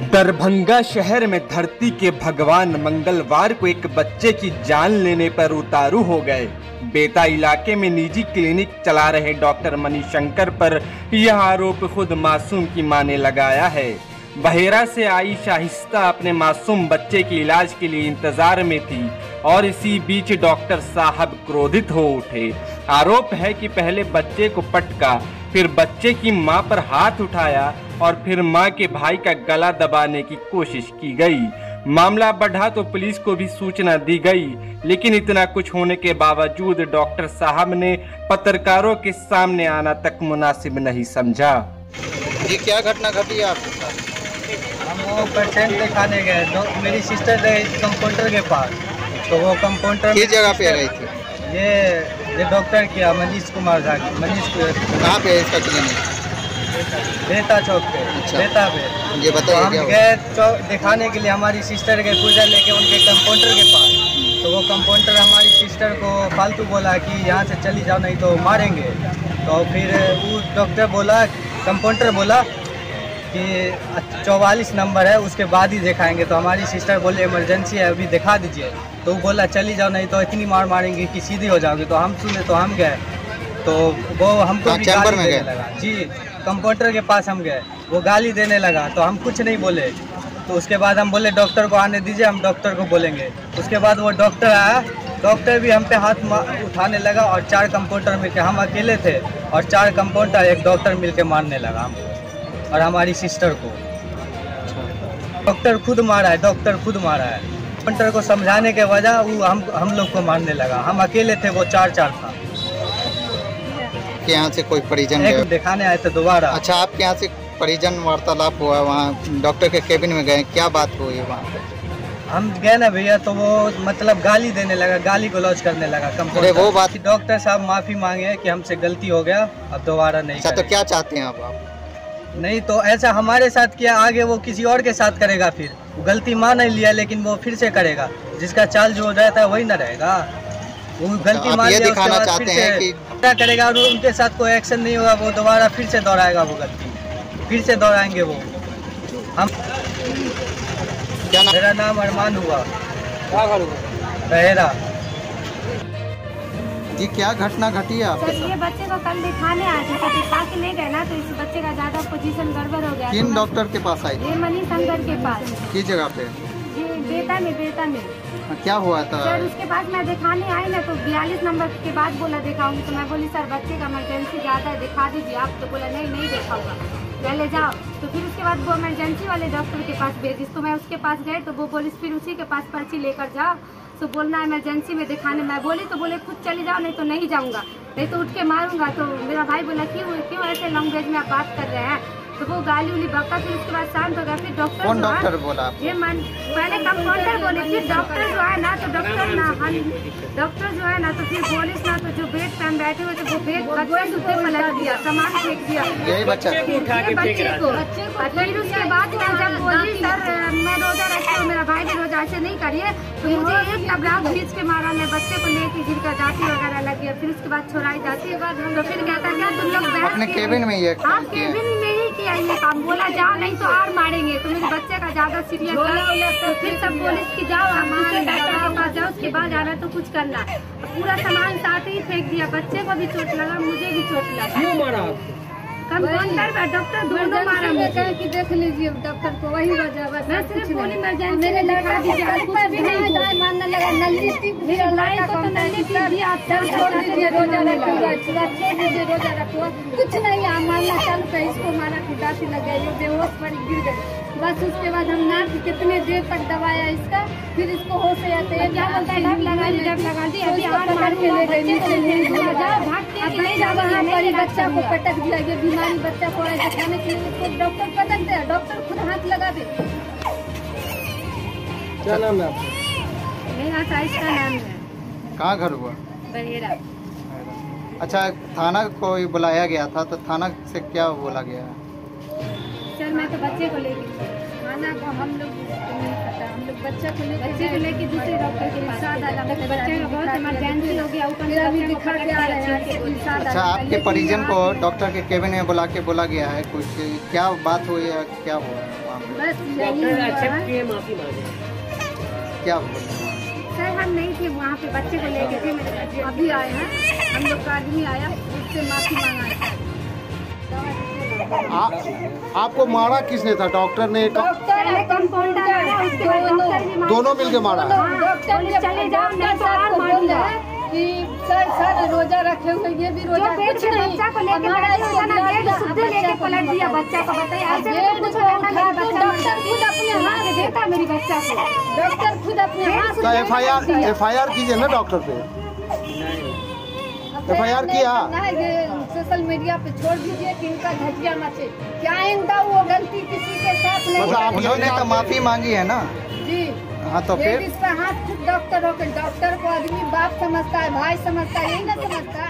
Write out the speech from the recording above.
दरभंगा शहर में धरती के भगवान मंगलवार को एक बच्चे की जान लेने पर उतारू हो गए। बेता इलाके में निजी क्लिनिक चला रहे डॉक्टर मणिशंकर पर यह आरोप खुद मासूम की मां ने लगाया है। बहेरा से आई शाहिस्ता अपने मासूम बच्चे के इलाज के लिए इंतजार में थी और इसी बीच डॉक्टर साहब क्रोधित हो उठे। आरोप है कि पहले बच्चे को पटका, फिर बच्चे की मां पर हाथ उठाया और फिर मां के भाई का गला दबाने की कोशिश की गई। मामला बढ़ा तो पुलिस को भी सूचना दी गई, लेकिन इतना कुछ होने के बावजूद डॉक्टर साहब ने पत्रकारों के सामने आना तक मुनासिब नहीं समझा। ये क्या घटना घटी है आपके साथ? हम वो पेशेंट दिखाने गए, मेरी सिस्टर गई कंपाउंडर के पास, तो वो कंपाउंडर किस जगह पे गई थी? ये डॉक्टर किया मनीष कुमार झा। कहाँ पे है इसका क्लिनिक? बेता चौक पे। अच्छा। बेता पे ये तो बताइए हम क्या गए दिखाने के लिए, हमारी सिस्टर गए पूजा लेके उनके कंपाउंडर के पास। तो वो कंपाउंडर हमारी सिस्टर को फालतू बोला कि यहाँ से चली जाओ नहीं तो मारेंगे। तो फिर वो डॉक्टर बोला, कंपाउंडर बोला कि 44 नंबर है, उसके बाद ही दिखाएंगे। तो हमारी सिस्टर बोले इमरजेंसी है, अभी दिखा दीजिए। तो वो बोला चली जाओ नहीं तो इतनी मार मारेंगे कि सीधी हो जाओगे। तो हम सुने तो हम गए, तो वो हमको भी गाली देने लगा। जी, कंपाउंडर के पास हम गए, वो गाली देने लगा तो हम कुछ नहीं बोले। तो उसके बाद हम बोले डॉक्टर को आने दीजिए, हम डॉक्टर को बोलेंगे। उसके बाद वो डॉक्टर आया, डॉक्टर भी हम पे हाथ उठाने लगा और 4 कंपाउंडर मिलके, हम अकेले थे और 4 कंपाउंडर एक डॉक्टर मिलके मारने लगा हमको और हमारी सिस्टर को। डॉक्टर खुद मारा है, डॉक्टर खुद मारा है। कंपाउंडर को समझाने के वजह वो हम लोग को मारने लगा। हम अकेले थे, वो 4 था। के यहाँ से कोई परिजन दिखाने आए थे दोबारा। अच्छा, आपके यहाँ से परिजन वार्तालाप हुआ, वहाँ डॉक्टर के केबिन में गए, क्या बात हुई वहाँ पे? हम गए ना भैया, तो वो मतलब गाली देने लगा, गाली गलौज करने लगा। अरे वो बात, डॉक्टर साहब माफी मांगे कि हमसे गलती हो गया, अब दोबारा नहीं। अच्छा, तो क्या चाहते हैं आप? नहीं तो ऐसा हमारे साथ किया, आगे वो किसी और के साथ करेगा। फिर गलती मान नहीं लिया, लेकिन वो फिर से करेगा। जिसका चाल जो रहता है वही ना रहेगा। वो गलती मान लिया, दिखाना चाहते हैं कि क्या करेगा और उनके साथ कोई एक्शन नहीं होगा, वो दोबारा फिर से दोहराएगा वो गलती, फिर से दोहराएंगे वो। हम क्या नाम? मेरा नाम अरमान हुआ, बहेरा। ये क्या घटना घटी है आपके साथ? ये बच्चे को कल दिखाने आए थे, तो दिखा के ले गए ना, तो इस बच्चे का ज्यादा पोजीशन गड़बड़ हो गया। किन डॉक्टर के पास आई? ये मणिशंकर के पास। किस जगह पे? ये बेता में। क्या हुआ था? सर उसके बाद मैं दिखाने आई ना, तो 42 नंबर के बाद बोला दिखाऊंगी। तो मैं बोली सर बच्चे का इमरजेंसी ज्यादा है, दिखा दीजिए आप। तो बोला नहीं दिखाऊंगा, पहले जाओ। तो फिर उसके बाद वो इमरजेंसी वाले डॉक्टर के पास भेजी। तो मैं उसके पास गए, तो वो बोली फिर उसी के पास पर्ची लेकर जाओ, तो बोलना इमरजेंसी में दिखाने। मैं बोली तो बोले खुद चली जाओ, नहीं तो नहीं जाऊंगा, नहीं तो उठ के मारूंगा। तो मेरा भाई बोला क्यों ऐसे लैंग्वेज में आप बात कर रहे हैं? तो वो गाली उली बका। फिर उसके बाद शांत हो गया। फिर डॉक्टर कौन डॉक्टर बोला? ये पहले कंपाउंडर बोले, फिर डॉक्टर जो है ना, तो डॉक्टर जो है ना, तो फिर पुलिस ना, तो जो बेड पे हम बैठे हुए थे वो बेड बच्चे सुते पलट दिया, सामान फेंक दिया यही बच्चा बच्चे को। फिर उसके बाद जब बोली सर मैं रोजा रखता हूँ, मेरा भाई भी रोजा, ऐसे नहीं करिए। तो मुझे एक टबराक खींच के मारा, मैं बच्चे को लेके गिर कर जाती वगैरह लग गया। फिर उसके बाद छोड़ाई जाती है। तो फिर कहता क्या तुम लोग अपने केबिन में ये हाँ केबिन में ही किया ये काम। बोला जाओ नहीं तो और मारेंगे। तो मेरे बच्चे का ज्यादा सीरियस था। तो फिर सब पुलिस की जाओ, हमारे डॉक्टर के पास जाओ, उसके बाद जाना तो कुछ करना। पूरा सामान साथ ही फेंक दिया। बच्चे को भी चोट लगा, मुझे भी चोट लगा। क्यों मारा? कंपाउंडर का डॉक्टर दोनों मारा मुझे। कि देख लीजिए डॉक्टर को, वही वजह बस। मैं सिर्फ बोली इमरजेंसी मेरे लड़का दीजिए, कुछ भी नहीं मानने लगा। नल्ली मेरा लाइन को तो नल्ली दी, आप छोड़ दीजिए, रोजा रखूंगा, छोड़ दीजिए, रोजा रखूंगा, कुछ नहीं आप मानना चालू कर। इसको मारा खुदासी लग गई, ये बेहोश पर गिर गई। बस उसके बाद हम नाक कितने देर तक दबाया इसका, फिर इसको होश आते हैं क्या बोलता है, डर लगा दी। अभी और मार के ले गए नीचे, वहाँ पर बच्चा को पटक दिया। ये बीमारी बच्चा को दिखाने के लिए इसको डॉक्टर पटक दे, डॉक्टर खुद हाथ लगा दे। क्या नाम है आपका? मेरा साइज का नाम है। कहाँ घर हुआ? बहेरा। अच्छा, थाना को बुलाया गया था, तो थाना से क्या बोला गया? सर मैं तो बच्चे को लेके थाना को हम लोग को नहीं पता, हम लोग बच्चे को लेके दूसरे डॉक्टर के पास बच्चे का बहुत इमरजेंसी हो गया, ऊपर अभी दिखा के आ रहे हैं। अच्छा, आपके परिजन को डॉक्टर के केबिन में बुला के बोला गया है, कुछ क्या बात हुई है, क्या हुआ है वहाँ पे? बस यही एक्सेप्ट किए, माफी मांगे। क्या बोले? सर हम नहीं थे वहाँ पे, बच्चे को लेके थे मेरे बच्चे। अभी आए हैं, हम लोग का आदमी आया, उससे माफी मांगा है। आपको मारा किसने था? डॉक्टर ने? दोनों मिलके मारा? डॉक्टर ने चले जाओ नहीं तो और मार दिया कि सर रोजा रखे हुए, ये भी रोजा कुछ नहीं, बच्चा को लेके पलट दिया बच्चा को। बताइए डॉक्टर खुद अपने हाथ देता मेरी बच्चा को, डॉक्टर खुद अपने हाथ। तो एफआईआर कीजिए ना डॉक्टर पे, एफआईआर किया? सोशल मीडिया पे छोड़ दीजिए कि इनका धजिया मचे, क्या इनका वो गलती किसी के साथ नहीं। मतलब उन्होंने तो माफी मांगी है ना जी। हाँ तो फिर इस पर हाथ खुद डॉक्टर होकर, डॉक्टर को आदमी बाप समझता है, भाई समझता है, यही ना समझता है।